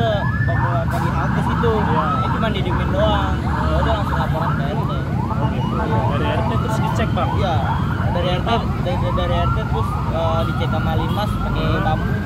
udah bawa Kali ke situ. Ini cuma didiemin doang. Ya udah langsung laporan ke RT. Oh gitu. Dari RT terus dicek bang? Iya, dari RT terus dicek sama Limas pakai bambu.